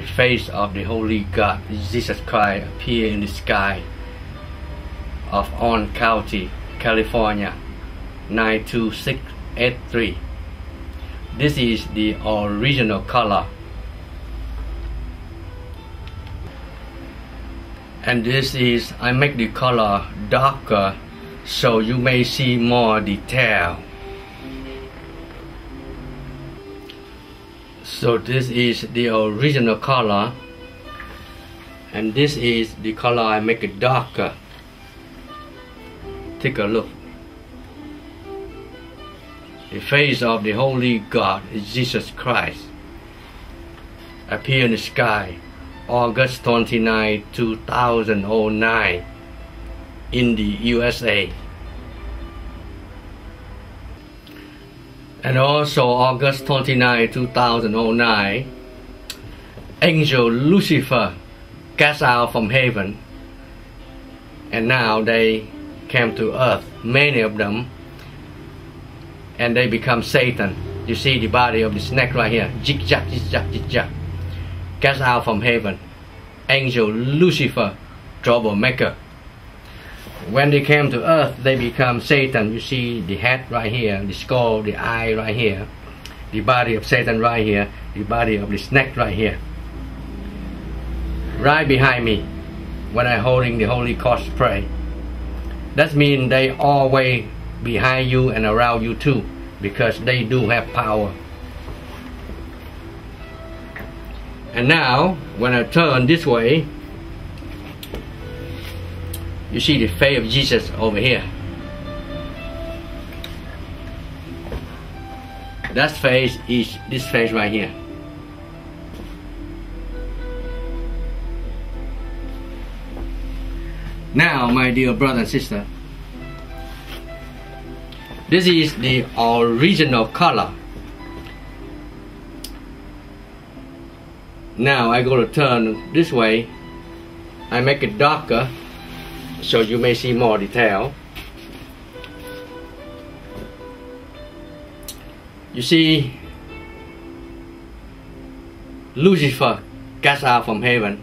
face of the Holy God, Jesus Christ, appear in the sky of Orange County, California, 92683. This is the original color. And this is, I make the color darker so you may see more detail. So this is the original color, and this is the color I make it darker. Take a look. The face of the Holy God is Jesus Christ. Appear in the sky, August 29, 2009, in the USA. And also August 29, 2009, angel Lucifer cast out from heaven, and now they came to earth, many of them, and they become Satan. You see the body of the snake right here, zigzag, zigzag, zigzag, cast out from heaven, angel Lucifer, troublemaker. When they came to earth, they become Satan. You see the head right here, the skull, the eye right here, the body of Satan right here, the body of the snake right here. Right behind me, when I'm holding the Holy Cross pray. That means they always behind you and around you too, because they do have power. And now, when I turn this way, you see the face of Jesus over here. That face is this face right here. Now, my dear brother and sister, this is the original color. Now I go to turn this way. I make it darker so you may see more detail. You see Lucifer cast out from heaven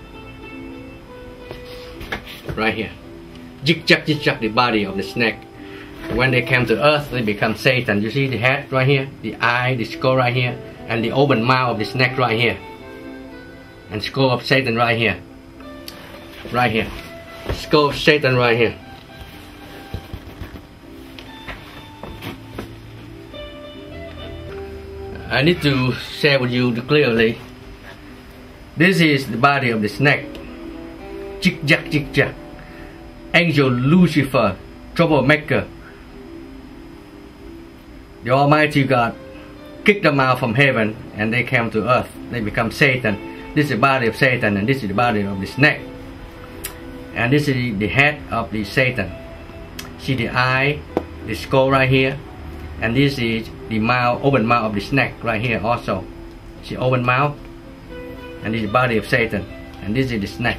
right here. Zigzag, zigzag, the body of the snake. When they came to earth, they become Satan. You see the head right here, the eye, the skull right here, and the open mouth of the snake right here, and skull of Satan right here, right here. Skull of Satan right here. I need to share with you clearly. This is the body of the snake. Zigzag, zigzag. Angel Lucifer, troublemaker. The Almighty God kicked them out from heaven and they came to earth. They become Satan. This is the body of Satan, and this is the body of the snake. And this is the head of the Satan. See the eye, the skull right here, and this is the mouth, open mouth of the snake right here also. See open mouth, and this is the body of Satan, and this is the snake.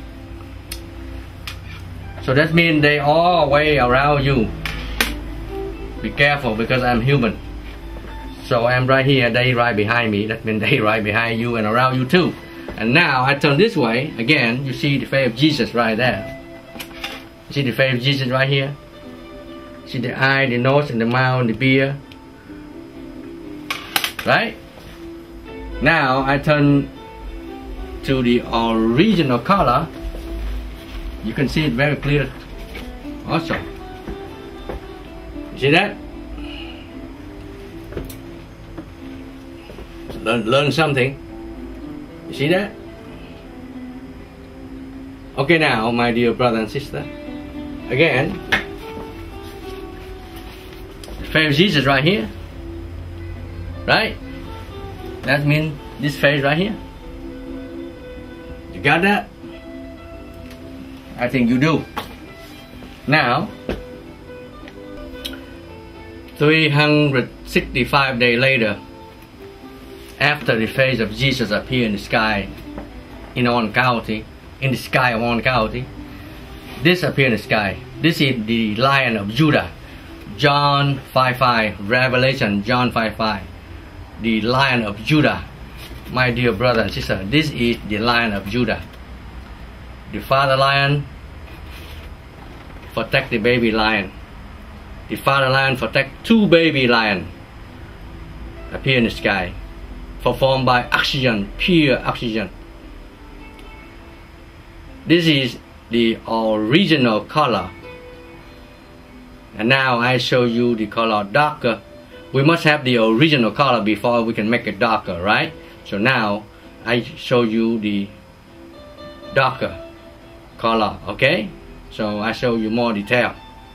So that means they all way around you. Be careful, because I'm human. So I'm right here, they right behind me. That means they right behind you and around you too. And now I turn this way again. You see the face of Jesus right there. See the face of Jesus right here. See the eye, the nose, and the mouth, and the beard. Right? Now I turn to the original color. You can see it very clear also. You see that? Learn something. You see that? Okay, now my dear brother and sister, again, the face of Jesus right here, right? That means this face right here. You got that? I think you do. Now, 365 days later, after the face of Jesus appeared in the sky in Orange County, in the sky of Orange County, this appeared in the sky. This is the Lion of Judah. John 5:5, Revelation John 5:5. The Lion of Judah my dear brother and sister, this is the Lion of Judah. The father lion protect the baby lion. The father lion protect two baby lions appear in the sky, performed by oxygen, pure oxygen. This is the original color. And now I show you the color darker. We must have the original color before we can make it darker, right? So now I show you the darker color, okay? So I show you more detail.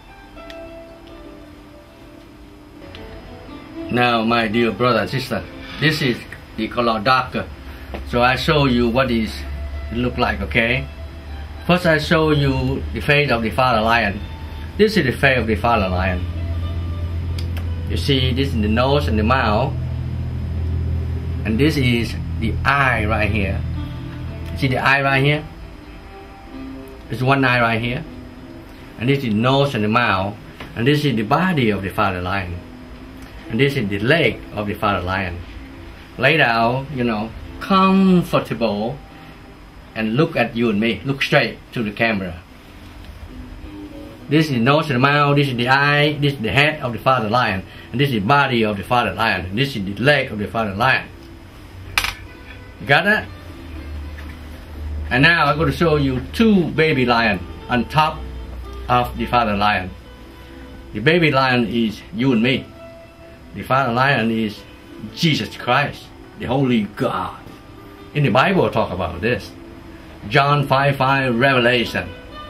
Now my dear brother and sister, this is the color darker. So I show you what it look like, okay? First I show you the face of the father lion. This is the face of the father lion. You see, this is the nose and the mouth. And this is the eye right here. See the eye right here? There's one eye right here. And this is the nose and the mouth. And this is the body of the father lion. And this is the leg of the father lion. Lay down, comfortable, and look at you and me. Look straight to the camera. This is the nose and the mouth, this is the eye, this is the head of the father lion, and this is the body of the father lion, and this is the leg of the father lion. You got that? And now I'm going to show you two baby lions on top of the father lion. The baby lion is you and me. The father lion is Jesus Christ, the Holy God. In the Bible talk about this. John 5:5 Revelation.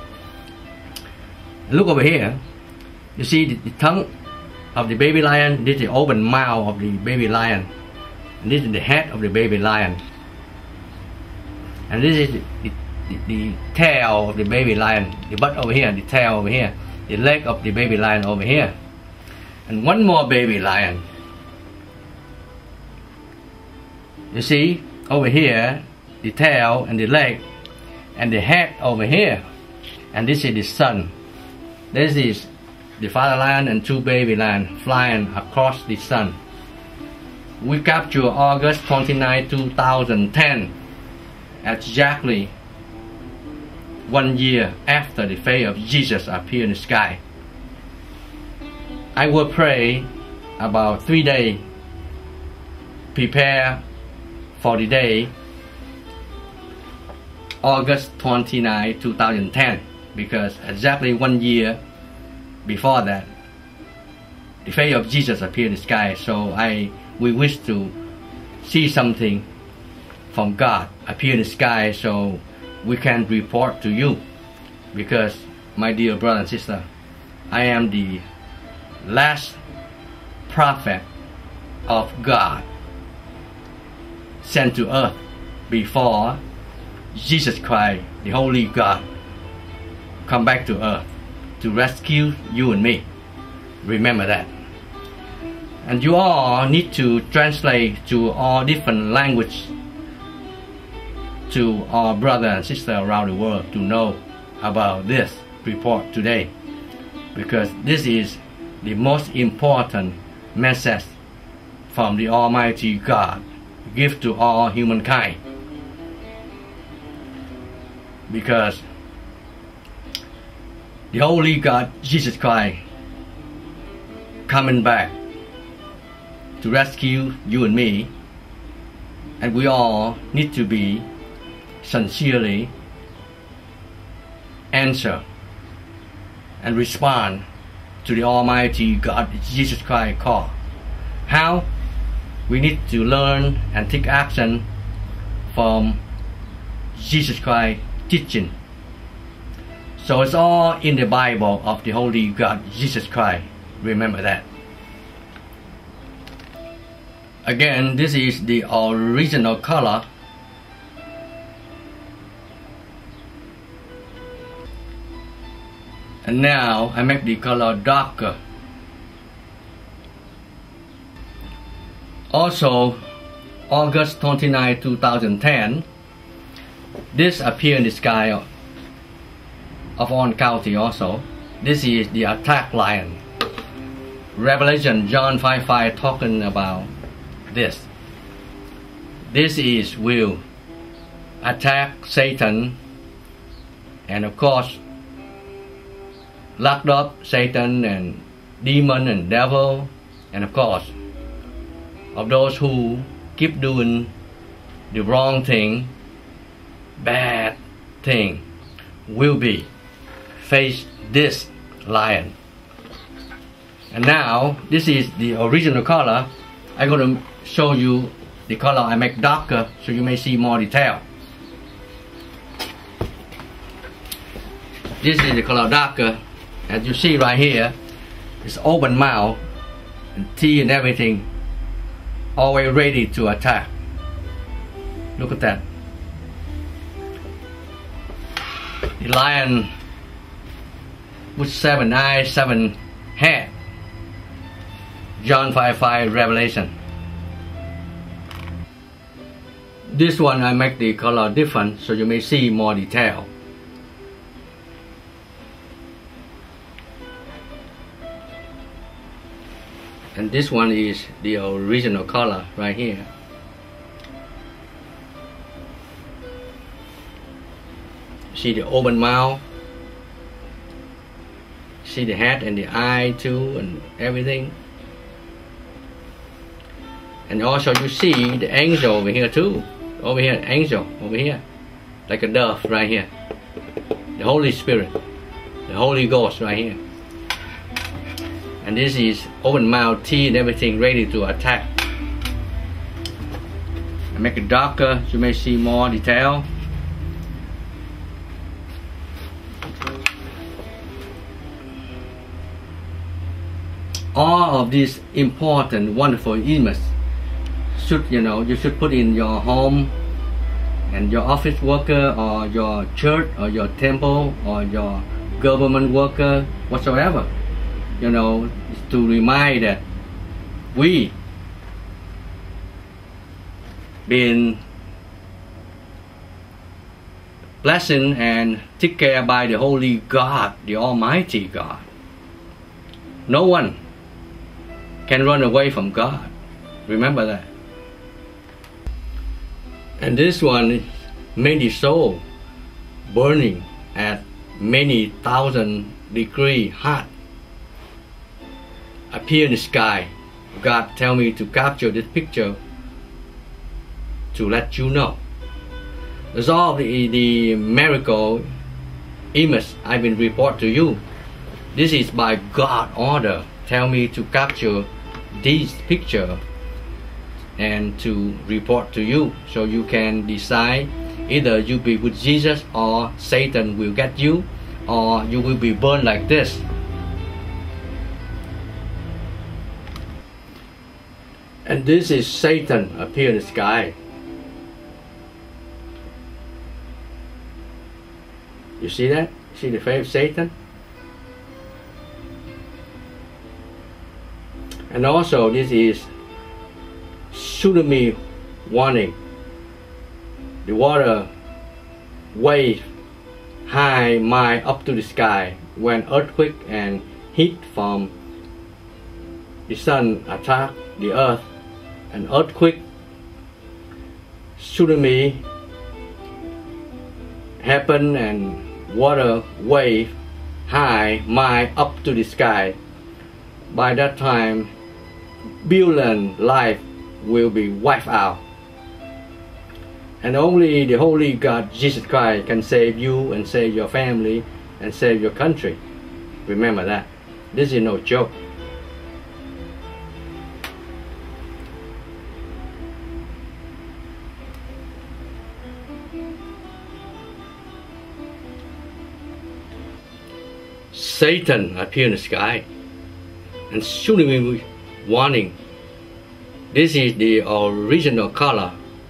Look over here. You see the tongue of the baby lion. This is the open mouth of the baby lion. And this is the head of the baby lion. And this is the tail of the baby lion. The butt over here, the tail over here. The leg of the baby lion over here. And one more baby lion. You see, over here, the tail and the leg and the head over here. And this is the sun. This is the father lion and two baby lions flying across the sun. We captured August 29, 2010, exactly 1 year after the face of Jesus appeared in the sky. I will pray about 3 days, prepare for the day August 29, 2010, because exactly 1 year before that, the face of Jesus appeared in the sky. So we wish to see something from God appear in the sky, so we can report to you. Because, my dear brother and sister, I am the last prophet of God sent to earth before Jesus Christ, the Holy God, come back to earth to rescue you and me. Remember that. And you all need to translate to all different languages to our brother and sister around the world to know about this report today, because this is the most important message from the Almighty God give to all humankind. Because the Holy God, Jesus Christ, coming back to rescue you and me, and we all need to be sincerely answer and respond to the Almighty God, Jesus Christ call. How? We need to learn and take action from Jesus Christ teaching. So it's all in the Bible of the Holy God, Jesus Christ. Remember that. Again, this is the original color. And now I make the color darker. Also, August 29, 2010, this appeared in the sky of Orange County also. This is the attack lion. Revelation John 5:5 talking about this. this is will attack Satan, and of course locked up Satan and demon and devil, and of course of those who keep doing the wrong thing, bad thing, will be face this lion. And now this is the original color. I'm going to show you the color I make darker so you may see more detail. This is the color darker. As you see right here, it's open mouth and teeth and everything, always ready to attack. Look at that. The lion with 7 eyes, 7 heads. John 5:5 Revelation. This one I make the color different so you may see more detail. And this one is the original color right here. See the open mouth, see the head and the eye too and everything. And also you see the angel over here too. Over here, angel over here, like a dove right here. The Holy Spirit, the Holy Ghost right here. And this is open mouth, teeth and everything ready to attack. I make it darker so you may see more detail. All of these important, wonderful images should, you should put in your home and your office worker or your church or your temple or your government worker, whatsoever. To remind that we been blessed and taken care by the Holy God, the Almighty God. No one can run away from God. Remember that. And this one made the soul burning at many thousand degrees hot. Appear in the sky. God tell me to capture this picture to let you know. That's all the miracle image I've been report to you. This is by God order. Tell me to capture this picture and to report to you so you can decide either you be with Jesus or Satan will get you, or you will be burned like this. And this is Satan appear in the sky. You see that? See the face of Satan? And also this is tsunami warning. The water wave high mile up to the sky when earthquake and heat from the sun attack the earth. An earthquake, tsunami happen and water wave high mile up to the sky. By that time, billion life will be wiped out. And only the Holy God Jesus Christ can save you and save your family and save your country. Remember that. This is no joke. Satan appeared in the sky and tsunami warning. This is the original color.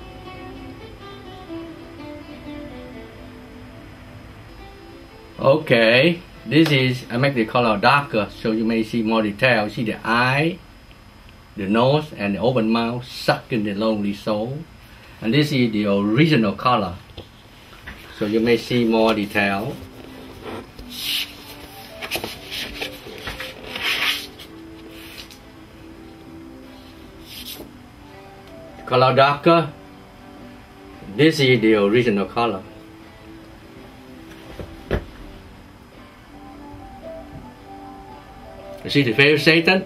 Okay, this is, I make the color darker so you may see more detail. See the eye, the nose and the open mouth sucking the lonely soul. And this is the original color so you may see more detail. Color darker This is the original color. You see the face of Satan?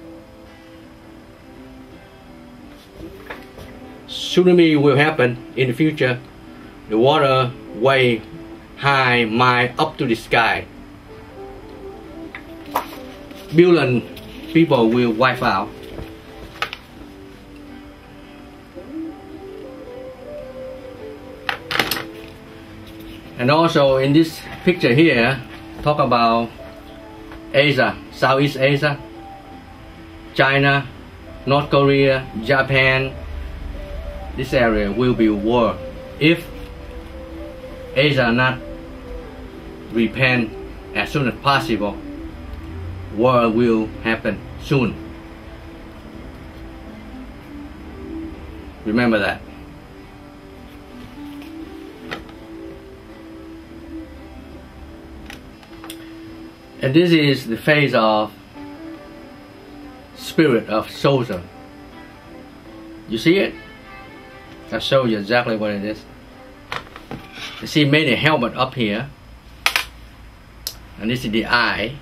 Tsunami will happen in the future. The water way high mile up to the sky. Billion people will wipe out. And also in this picture here, talk about Asia, Southeast Asia, China, North Korea, Japan. This area will be war if Asia not repent as soon as possible. War will happen soon. Remember that. And this is the face of spirit of soldier. You see it? I'll show you exactly what it is. You see many helmet up here. And this is the eye.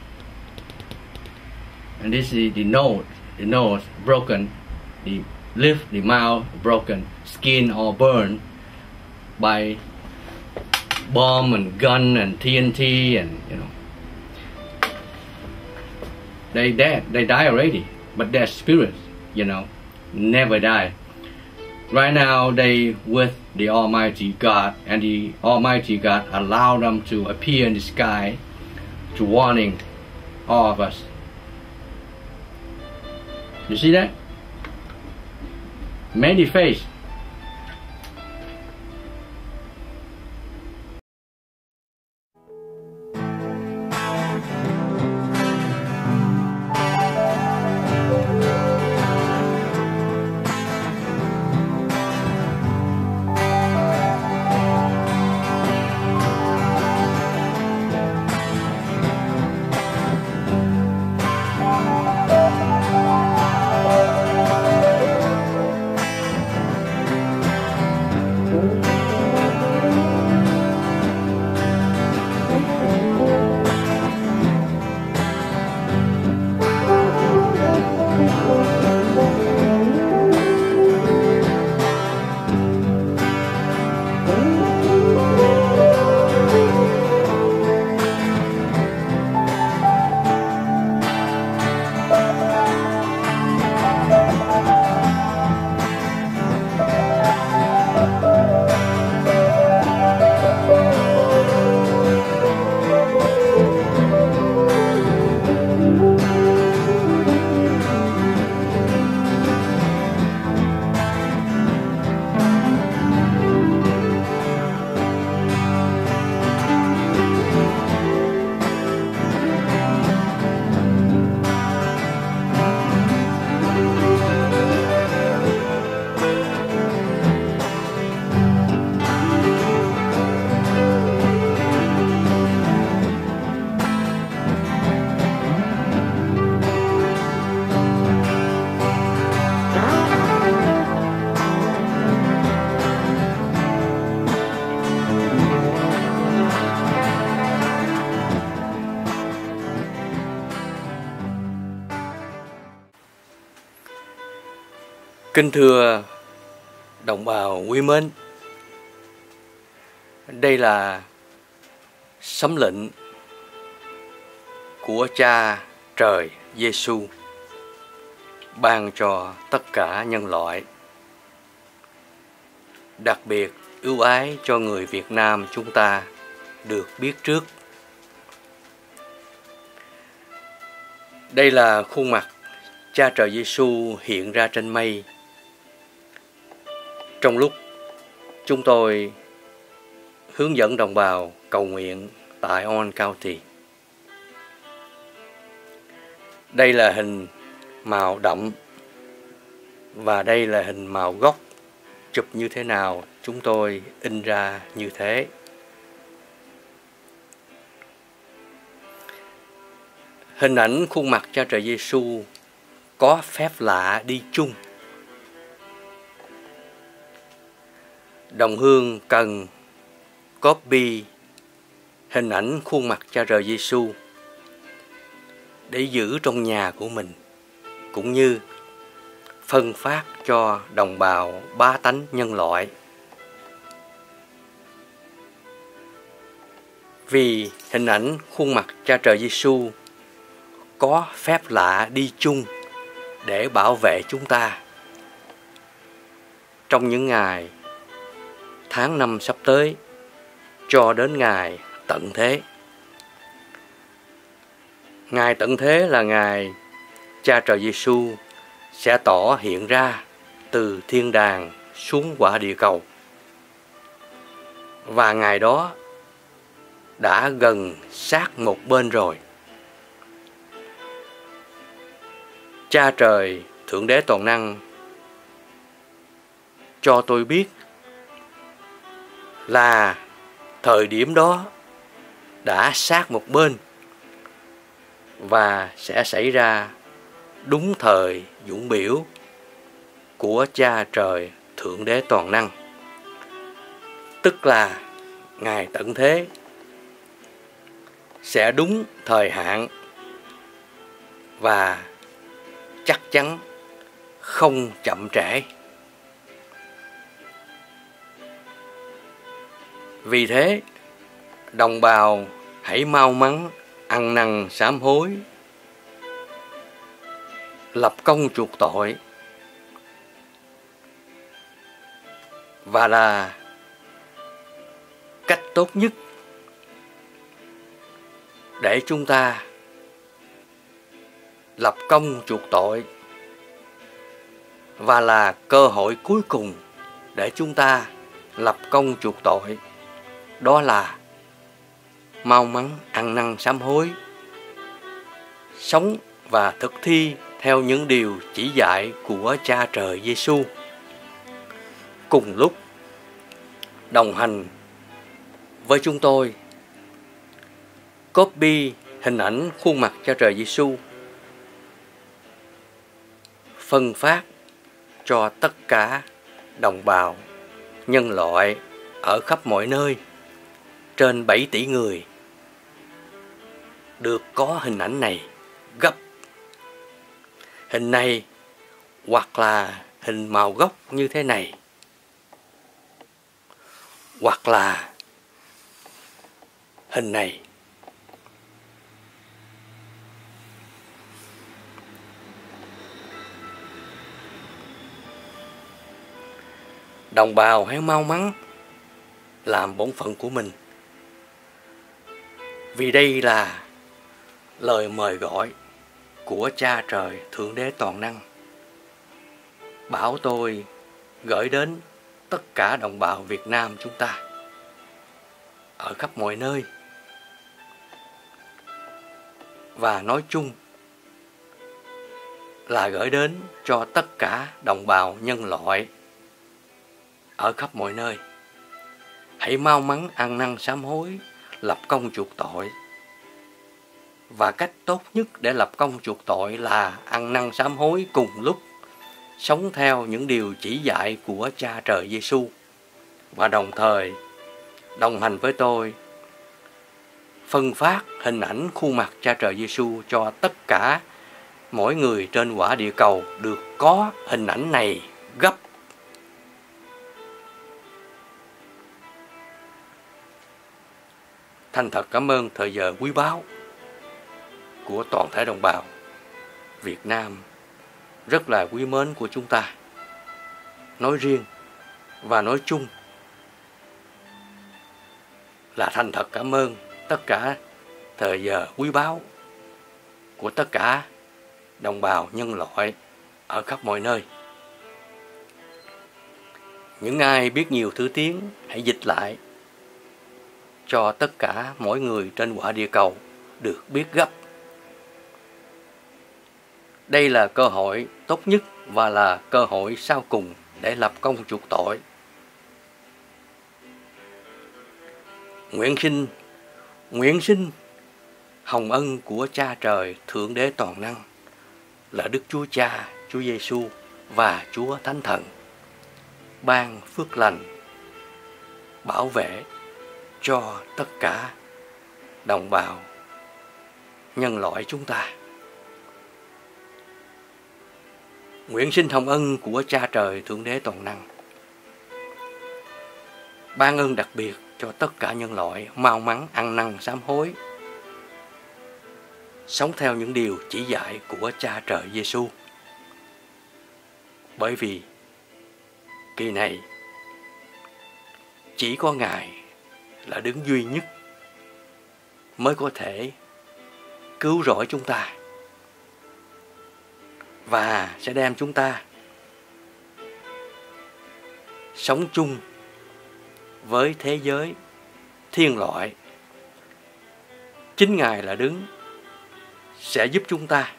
And this is the nose broken, the lip, the mouth broken, skin all burned by bomb and gun and TNT, and you know. They dead, they die already, but their spirit, you know, never die. Right now they with the Almighty God, and the Almighty God allowed them to appear in the sky to warning all of us. You see that? Many face. Kính thưa đồng bào quý mến, đây là sấm lệnh của Cha Trời Giêsu ban cho tất cả nhân loại, đặc biệt ưu ái cho người Việt Nam chúng ta được biết trước. Đây là khuôn mặt Cha Trời Giêsu hiện ra trên mây trong lúc chúng tôi hướng dẫn đồng bào cầu nguyện tại Owen County. Đây là hình màu đậm và đây là hình màu gốc. Chụp như thế nào chúng tôi in ra như thế. Hình ảnh khuôn mặt Cha Trời Giêsu có phép lạ đi chung. Đồng hương cần copy hình ảnh khuôn mặt Cha Trời Giêsu để giữ trong nhà của mình, cũng như phân phát cho đồng bào bá tánh nhân loại. Vì hình ảnh khuôn mặt Cha Trời Giêsu có phép lạ đi chung để bảo vệ chúng ta trong những ngày, tháng năm sắp tới cho đến ngày tận thế. Ngày tận thế là ngày Cha Trời Giêsu sẽ tỏ hiện ra từ thiên đàng xuống quả địa cầu. Và ngày đó đã gần sát một bên rồi. Cha Trời Thượng Đế Toàn Năng cho tôi biết là thời điểm đó đã sát một bên và sẽ xảy ra đúng thời dũng biểu của Cha Trời Thượng Đế Toàn Năng, tức là ngày tận thế sẽ đúng thời hạn và chắc chắn không chậm trễ. Vì thế, đồng bào hãy mau mắn ăn năn sám hối, lập công chuộc tội, và là cách tốt nhất để chúng ta lập công chuộc tội, và là cơ hội cuối cùng để chúng ta lập công chuộc tội. Đó là mau mắn ăn năn sám hối, sống và thực thi theo những điều chỉ dạy của Cha Trời Giêsu. Cùng lúc đồng hành với chúng tôi, copy hình ảnh khuôn mặt Cha Trời Giêsu, phân phát cho tất cả đồng bào nhân loại ở khắp mọi nơi, trên 7 tỷ người, được có hình ảnh này gấp. Hình này hoặc là hình màu gốc như thế này, hoặc là hình này. Đồng bào hãy mau mắn làm bổn phận của mình, vì đây là lời mời gọi của Cha Trời Thượng Đế Toàn Năng, bảo tôi gửi đến tất cả đồng bào Việt Nam chúng ta ở khắp mọi nơi, và nói chung là gửi đến cho tất cả đồng bào nhân loại ở khắp mọi nơi. Hãy mau mắn ăn năn sám hối, lập công chuộc tội. Và cách tốt nhất để lập công chuộc tội là ăn năn sám hối cùng lúc, sống theo những điều chỉ dạy của Cha Trời Giêsu, và đồng thời đồng hành với tôi phân phát hình ảnh khuôn mặt Cha Trời Giêsu cho tất cả mỗi người trên quả địa cầu được có hình ảnh này gấp. Thành thật cảm ơn thời giờ quý báu của toàn thể đồng bào Việt Nam rất là quý mến của chúng ta, nói riêng và nói chung là thành thật cảm ơn tất cả thời giờ quý báu của tất cả đồng bào nhân loại ở khắp mọi nơi. Những ai biết nhiều thứ tiếng hãy dịch lại cho tất cả mỗi người trên quả địa cầu được biết gấp. Đây là cơ hội tốt nhất và là cơ hội sau cùng để lập công chuộc tội. Nguyện xin hồng ân của Cha Trời Thượng Đế Toàn Năng là Đức Chúa Cha, Chúa Giêsu và Chúa Thánh Thần ban phước lành, bảo vệ cho tất cả đồng bào nhân loại chúng ta. Nguyện xin hồng ân của Cha Trời Thượng Đế Toàn Năng ban ơn đặc biệt cho tất cả nhân loại mau mắn ăn năn sám hối, sống theo những điều chỉ dạy của Cha Trời Giêsu. Bởi vì kỳ này chỉ có Ngài là đứng duy nhất mới có thể cứu rỗi chúng ta và sẽ đem chúng ta sống chung với thế giới thiên loại. Chính Ngài là đứng sẽ giúp chúng ta,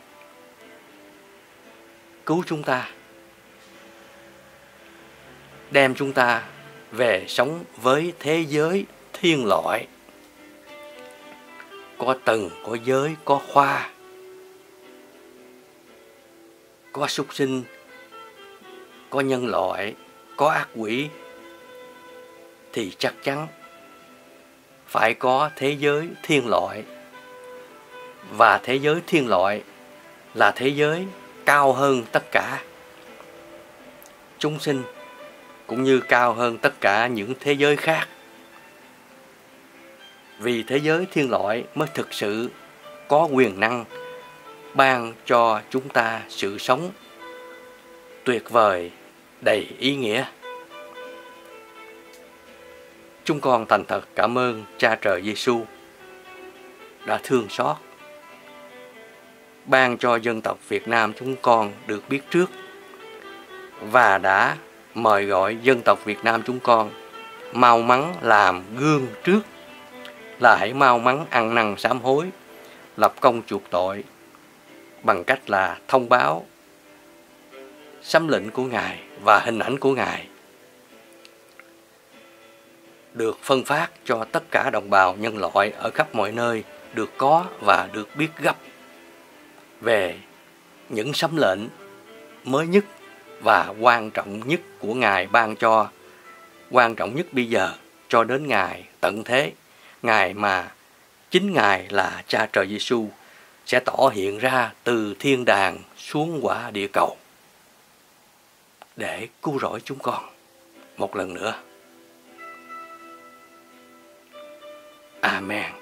cứu chúng ta, đem chúng ta về sống với thế giới thiên loại. Có tầng, có giới, có khoa, có súc sinh, có nhân loại, có ác quỷ, thì chắc chắn phải có thế giới thiên loại. Và thế giới thiên loại là thế giới cao hơn tất cả chúng sinh, cũng như cao hơn tất cả những thế giới khác. Vì thế giới thiên loại mới thực sự có quyền năng ban cho chúng ta sự sống tuyệt vời, đầy ý nghĩa. Chúng con thành thật cảm ơn Cha Trời Giêsu đã thương xót, ban cho dân tộc Việt Nam chúng con được biết trước và đã mời gọi dân tộc Việt Nam chúng con mau mắn làm gương trước, là hãy mau mắn ăn năn sám hối, lập công chuộc tội bằng cách là thông báo sấm lệnh của Ngài và hình ảnh của Ngài được phân phát cho tất cả đồng bào nhân loại ở khắp mọi nơi được có và được biết gấp về những sấm lệnh mới nhất và quan trọng nhất của Ngài ban cho, quan trọng nhất bây giờ cho đến Ngài tận thế, Ngài mà chính Ngài là Cha Trời Giêsu sẽ tỏ hiện ra từ thiên đàng xuống quả địa cầu để cứu rỗi chúng con một lần nữa. Amen.